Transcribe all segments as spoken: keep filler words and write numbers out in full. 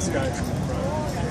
these guys in the front.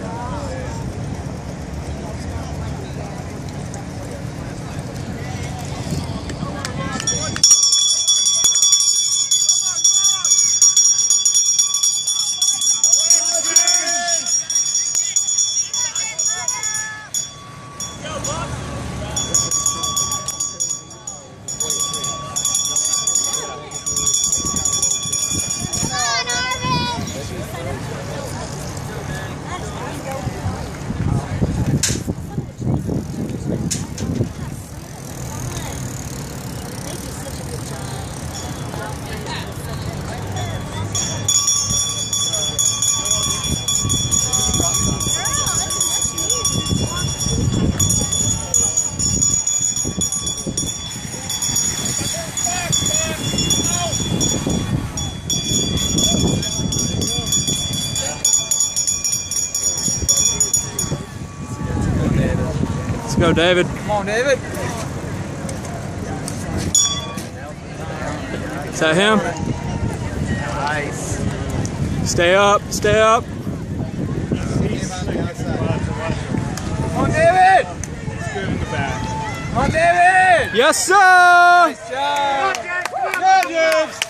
Let's go, David. Come on, David. Is that him? Nice. Stay up, stay up. Come on, David. It's good in the back. Come on, David. Yes, sir. Nice job. Good, James.